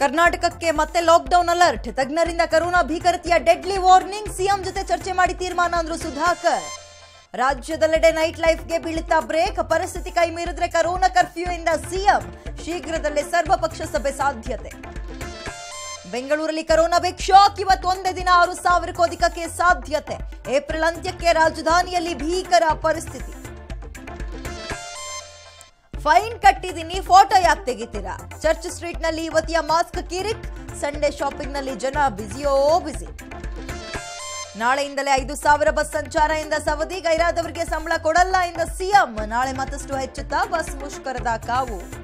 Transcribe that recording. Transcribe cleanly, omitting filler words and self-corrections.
ಕರ್ನಾಟಕಕ್ಕೆ ಮತ್ತೆ lockdown alert. ತಜ್ಞರಿಂದ ಕರೋನಾ ಭೀಕರತೆಯ ಡೆಡ್ಲಿ ವಾರ್ನಿಂಗ್. ಸಿಎಂ ಜೊತೆ ಚರ್ಚೆ ಮಾಡಿ ತೀರ್ಮಾನ ಅಂದ್ರು ಸುಧಾಕರ್. ರಾಜ್ಯದೆಲ್ಲೆಡೆ ನೈಟ್ ಲೈಫ್ಗೆ ಬೀಳುತ್ತಾ ಬ್ರೇಕ್. ಪರಿಸ್ಥಿತಿ ಕೈ ಮೀರಿದ್ರೆ ಕರೋನಾ ಕರ್ಫ್ಯೂ ಇಂದ ಸಿಎಂ. ಶೀಘ್ರದಲ್ಲೇ ಸರ್ವಪಕ್ಷ ಸಭೆ ಸಾಧ್ಯತೆ. ಬೆಂಗಳೂರಲ್ಲಿ ಕರೋನಾ ಬಿಗ್ ಶಾಕ್. ಇವತ್ತು ಒಂದೇ ದಿನ 6,000ಕ್ಕೂ ಅಧಿಕ ಕೇಸ್ ಸಾಧ್ಯತೆ. ಏಪ್ರಿಲ್ ಅಂತ್ಯಕ್ಕೆ ರಾಜಧಾನಿಯಲ್ಲಿ ಭೀಕರ ಪರಿಸ್ಥಿತಿ. ಫೈನ್ ಕಟ್ಟಿದೀನಿ, ಫೋಟೋ ಯಾಕೆ ತೆಗಿತೀರಾ? ಚರ್ಚ್ ಸ್ಟ್ರೀಟ್ ನಲ್ಲಿ ಯುವತಿಯ ಮಾಸ್ಕ್ ಕಿರಿಕ್. ಸಂಡೇ ಶಾಪಿಂಗ್ ನಲ್ಲಿ ಜನ ಬ್ಯುಸಿಯೋ ಬ್ಯುಸಿ. ನಾಳೆಯಿಂದಲೇ 5,000 ಬಸ್ ಸಂಚಾರ ಎಂದ ಸವದಿ. ಗೈರಾದವರಿಗೆ ಸಂಬಳ ಕೊಡಲ್ಲ ಎಂದ ಸಿಎಂ. ನಾಳೆ ಮತ್ತಷ್ಟು ಹೆಚ್ಚುತ್ತಾ ಬಸ್ ಮುಷ್ಕರದ ಕಾವು.